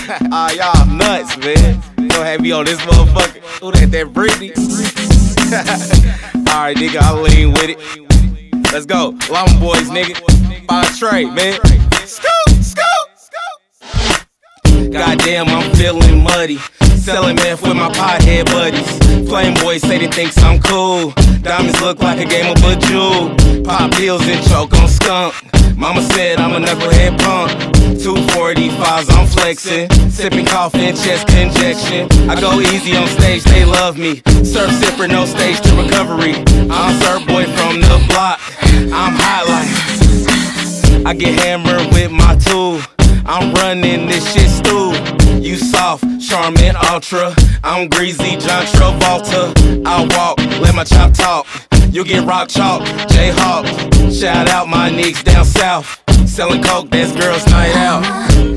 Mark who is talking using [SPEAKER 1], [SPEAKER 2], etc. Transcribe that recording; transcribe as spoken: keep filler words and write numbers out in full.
[SPEAKER 1] Ah, y'all nuts, man. Don't have me on this motherfucker. Who that, that Britney? Alright, nigga, I'll lean with it. Let's go. Llama Boys, nigga. By Trey, man. Scoop, scoop, scoop. Goddamn, I'm feeling muddy. Selling meth with my pothead buddies. Flame boys say they think I'm cool. Diamonds look like a game of Bejeweled. Pop pills and choke on skunk. Mama said I'm a knucklehead punk. two forty-fives, I'm flexing. Sipping coffee and chest congestion. I go easy on stage, they love me. Surf sipper, no stage to recovery. I'm surf boy from the block. I'm hot like I get hammered with my tool. I'm running this shit stew. You soft, Charmin Ultra. I'm greasy, John Travolta. I walk, let my chop talk. You get rock chalk, J-Hawk. Shout out my niggas down south. Selling coke, that's girls' night out.